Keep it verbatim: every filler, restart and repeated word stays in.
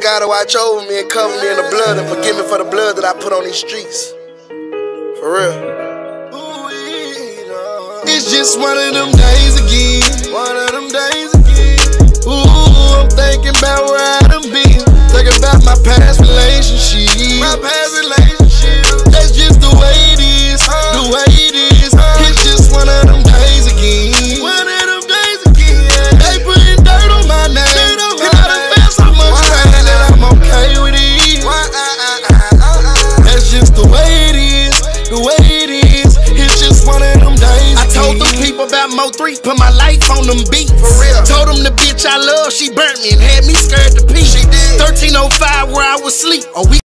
God to watch over me and cover me in the blood and forgive me for the blood that I put on these streets. For real. It's just one of them days again. One of them days again. Ooh, I'm thinking about where I done been. Thinking about my past relationship. My past relationship. That's just the way it is. The way it is. It's just one of them days again. One of them days again. They putting dirt on my name. And I done felt so much pain that I'm okay with it. That's just the way it is. The way it is. It's just one of them days. I told them people about Mo three, put my life on them beats. For real. Told them the bitch I love, she burnt me and had me scared to pee. She did. thirteen oh five where I was asleep. Oh, we